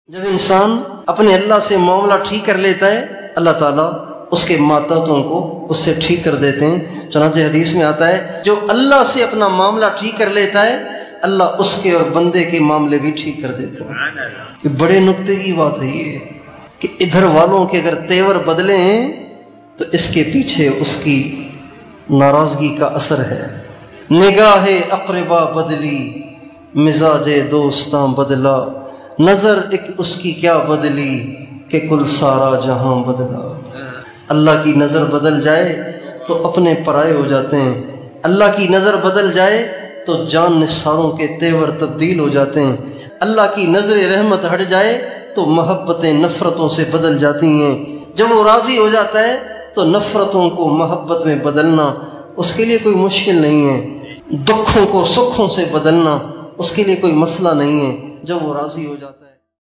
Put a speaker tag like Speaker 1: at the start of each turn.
Speaker 1: जब इंसान अपने अल्लाह से मामला ठीक कर लेता है, अल्लाह ताला उसके मातहतों को उससे ठीक कर देते हैं। चुनांचे हदीस में आता है, जो अल्लाह से अपना मामला ठीक कर लेता है, अल्लाह उसके और बंदे के मामले भी ठीक कर देता है। ये बड़े नुक्ते की बात है ये कि इधर वालों के अगर तेवर बदले हैं तो इसके पीछे उसकी नाराजगी का असर है। निगाहे अक़रबा बदली, मिजाजे दोस्तां बदला, नजर एक उसकी क्या बदली कि कुल सारा जहां बदला। अल्लाह की नज़र बदल जाए तो अपने पराए हो जाते हैं, अल्लाह की नज़र बदल जाए तो जान निसारों के तेवर तब्दील हो जाते हैं, अल्लाह की नज़र रहमत हट जाए तो मोहब्बतें नफ़रतों से बदल जाती हैं। जब वो राज़ी हो जाता है तो नफ़रतों को मोहब्बत में बदलना उसके लिए कोई मुश्किल नहीं है, दुखों को सुखों से बदलना उसके लिए कोई मसला नहीं है। जब वो राज़ी हो जाता है।